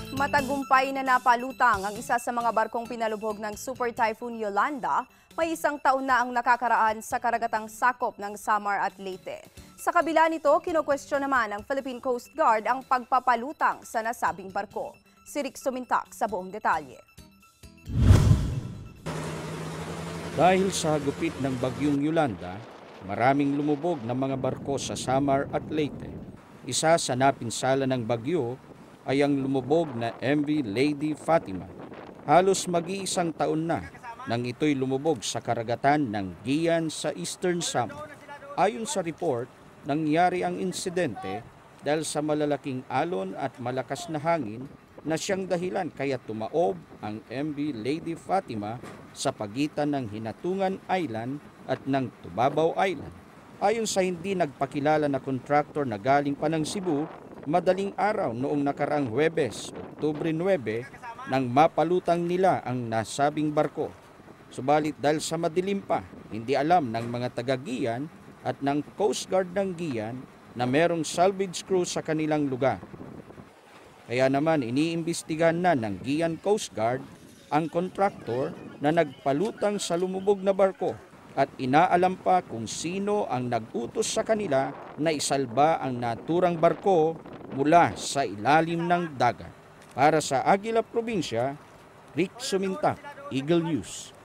Matagumpay na napalutang ang isa sa mga barkong pinalubog ng Super Typhoon Yolanda. May isang taon na ang nakakaraan sa karagatang sakop ng Samar at Leyte. Sa kabila nito, kinukwestiyon naman ng Philippine Coast Guard ang pagpapalutang sa nasabing barko. Si Rick Sumintak sa buong detalye. Dahil sa hagupit ng bagyong Yolanda, maraming lumubog na mga barko sa Samar at Leyte. Isa sa napinsala ng bagyo ay ang lumubog na MV Lady Fatima. Halos mag-iisang taon na nang ito'y lumubog sa karagatan ng Guian sa Eastern Samar. Ayon sa report, nangyari ang insidente dahil sa malalaking alon at malakas na hangin na siyang dahilan kaya tumaob ang MV Lady Fatima sa pagitan ng Hinatungan Island at ng Tubabaw Island. Ayon sa hindi nagpakilala na kontraktor na galing pa ng Cebu, madaling araw noong nakaraang Huwebes, Oktubre 9, nang mapalutang nila ang nasabing barko. Subalit dahil sa madilim pa, hindi alam ng mga taga-Guian at ng Coast Guard ng Guian na merong salvage crew sa kanilang lugar. Kaya naman iniimbestigahan na ng Guian Coast Guard ang kontraktor na nagpalutang sa lumubog na barko at inaalam pa kung sino ang nag-utos sa kanila na isalba ang naturang barko mula sa ilalim ng dagat. Para sa Aguila Probinsya, Rick Sumintak, Eagle News.